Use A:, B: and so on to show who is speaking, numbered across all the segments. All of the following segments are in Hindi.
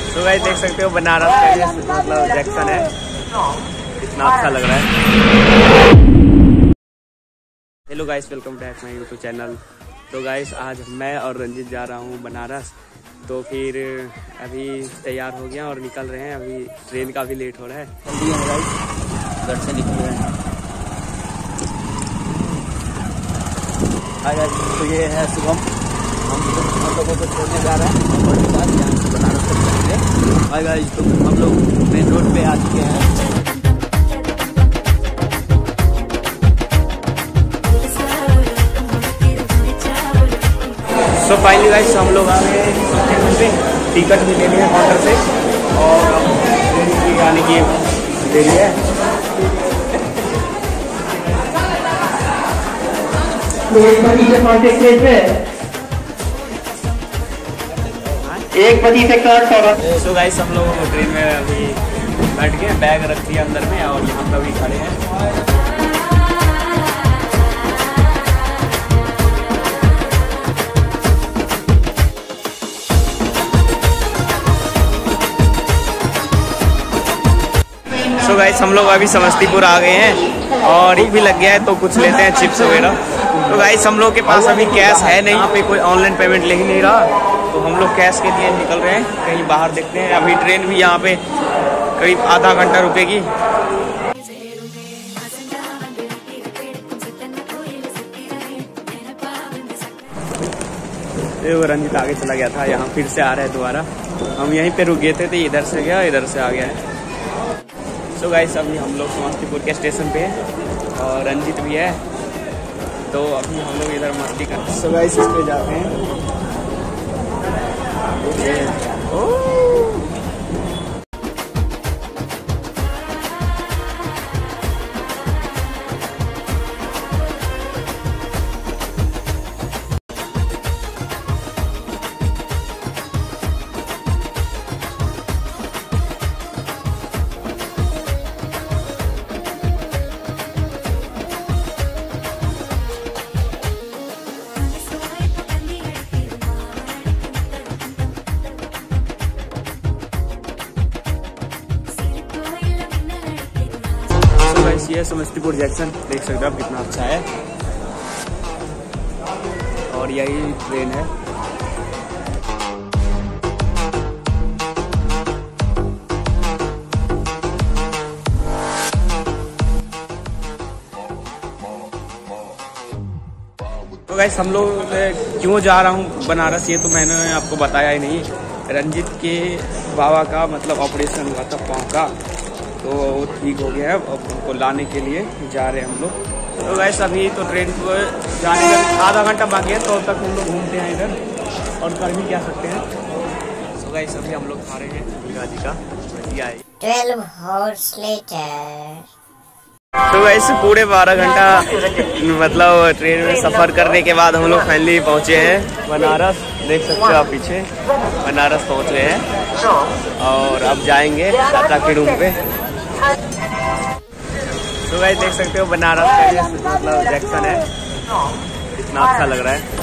A: तो गाइस देख सकते हो बनारस का ये मतलब जंक्शन है, कितना अच्छा लग रहा है। Hello guys, welcome back my YouTube channel. तो गाइस आज मैं और रंजीत जा रहा हूँ बनारस। तो फिर अभी तैयार हो गया और निकल रहे हैं। अभी ट्रेन काफ़ी लेट हो रहा है। जल्दी है गाइस, घर से निकल रहे हैं। तो ये है शुभम, हम लोगों को छोड़ने जा रहे हैं और यहाँ से बनारस तक जाएंगे। हाय गाइस, तो हम लोग मेन रोड पे आ चुके हैं। सो फाइनली गाइस हम लोग आ गए स्टेशन पे। टिकट भी ले लिया काउंटर से और ट्रेन की आने की देरी है।
B: एक बजे से
A: सो गाइस हम लोग ट्रेन में अभी बैठ गए, बैग रख दिया अंदर में और यहाँ पर अभी खड़े हैं। सो गाइस हम लोग अभी समस्तीपुर आ गए हैं और ये भी लग गया है, तो कुछ लेते हैं चिप्स वगैरह। तो गाइस हम लोग के पास अभी कैश है नहीं, यहाँ पे कोई ऑनलाइन पेमेंट ले ही नहीं रहा, तो हम लोग कैश के लिए निकल रहे हैं। कहीं बाहर देखते हैं। अभी ट्रेन भी यहाँ पे करीब आधा घंटा रुकेगी। रंजीत आगे चला गया था, यहाँ फिर से आ रहा है दोबारा। हम यहीं पे रुक गए थे, इधर से गया इधर से आ गया है। सो गाइस अभी हम लोग समस्तीपुर के स्टेशन पे हैं और रंजीत भी है, तो अभी हम लोग इधर मस्ती करते हैं। सो गाइस इस पे जाते हैं। ये समस्तीपुर जंक्शन देख सकते हो आप, कितना अच्छा है। और यही ट्रेन है। तो गाइस हम लोग क्यों जा रहा हूँ बनारस, ये तो मैंने आपको बताया ही नहीं। रंजीत के बाबा का मतलब ऑपरेशन हुआ था पाँव का, तो वो ठीक हो गया है। अब उनको लाने के लिए जा रहे हैं हम लोग। तो वैसे अभी तो ट्रेन को जाने का आधा घंटा बाकी है, तो तब तक हम लोग घूमते हैं इधर और कर भी क्या सकते हैं। तो वैसे अभी हम लोग खा रहे हैं मीरा जी का भजिया है।
C: 12 hours later।
A: तो वैसे पूरे 12 घंटा मतलब ट्रेन में सफ़र करने के बाद हम लोग फाइनली पहुँचे हैं बनारस। देख सकते हो आप पीछे, बनारस पहुँच गए हैं और अब जाएंगे चाचा के रूम पे। तो गाइस देख सकते हो बनारस का ये मतलब जंक्शन है, कितना अच्छा लग रहा है।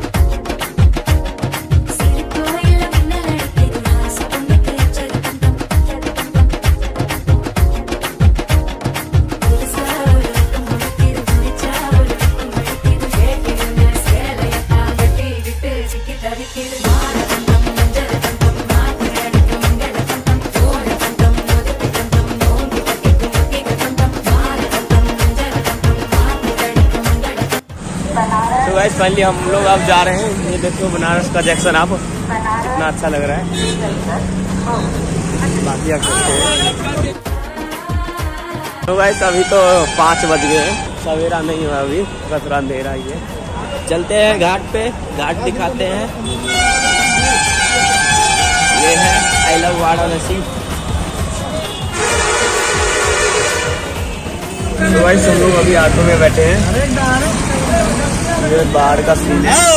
A: तो गाइस फाइनली हम लोग अब जा रहे हैं। ये देखो बनारस का जंक्शन, आप कितना अच्छा लग रहा है। बाकी आप देखते हैं। तो गाइस अभी तो 5 बज गए हैं, सवेरा नहीं हुआ अभी, थोड़ा अंधेरा ही है। चलते हैं घाट पे, घाट दिखाते हैं। ये है आई लव वाराणसी। तो गाइस हम लोग अभी ऑटो में बैठे हैं, ये बाहर का सीन है।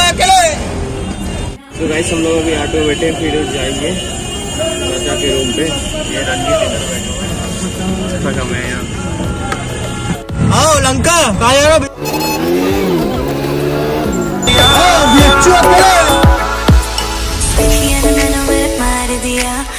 A: तो गाइस हम लोग अभी ऑटो में बैठे हैं, फिर जाएंगे चाचा के रूम पे। ये रंजीत इधर बैठा हुआ है, यहाँ आओ लंका
D: मार दिया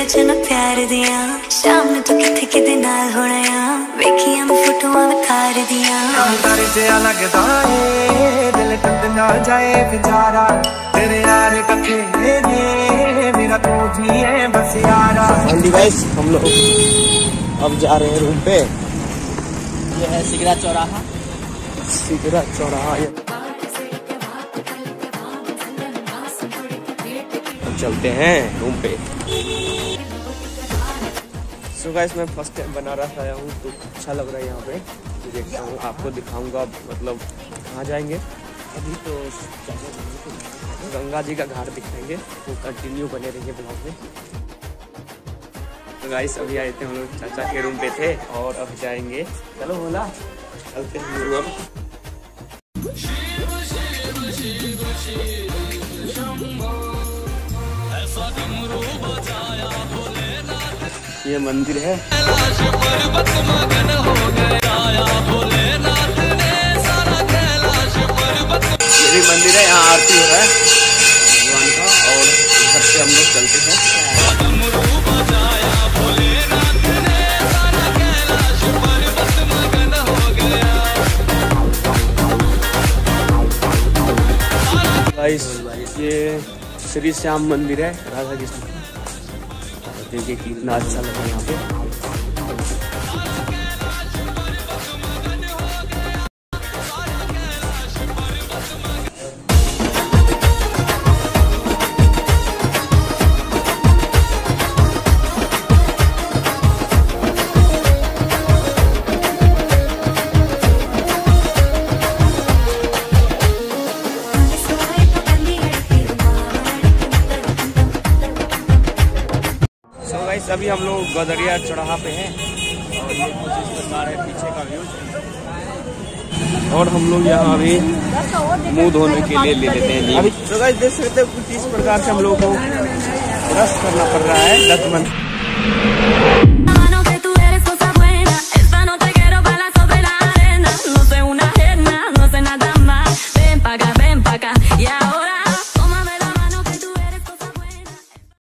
B: चन प्यार दिया शाम ने तो किथे किदे नाल होना आ वेखियां मैं फोटोआं विखार दिया
D: अंदर जिया लगदा है दिल टूट ना जाए बेचारा तेरे यार कथे ने मेरा तू ही है बस यारा।
A: हाँ जी गाइस, हम लोग अब जा रहे हैं रूम पे। ये है सिगरा चौराहा। सिगरा चौराहा अब चलते हैं रूम पे। सो गाइस, मैं फर्स्ट टाइम बनारस आया हूँ तो अच्छा लग रहा है यहाँ पे। तो देखता हूँ, आपको दिखाऊंगा मतलब कहाँ जाएंगे। अभी तो गंगा जी का घाट दिखाएंगे, तो कंटिन्यू बने रहेंगे ब्लॉग में। तो गाइस, अभी आए थे हम लोग चाचा के रूम पे थे और अब जाएंगे। चलो बोला चलते हैं रूम। ये मंदिर है, ये भी मंदिर है। यहाँ आरती हो रहा है भगवान का और घर से हम लोग चलते हैं। गाइस, ये श्री श्याम मंदिर है राधा कृष्ण का। देखिए कितना अच्छा लगा यहाँ पे। अभी हम लोग गदरिया चौराहा पे हैं और ये कुछ इस प्रकार है पीछे का व्यू। और हम लोग यहाँ अभी मुंह धोने के लिए ले लेते हैं। अभी तो गाइस देख सकते हैं कुछ इस प्रकार से हम लोग को ब्रश करना पड़ रहा है 10 मिनट।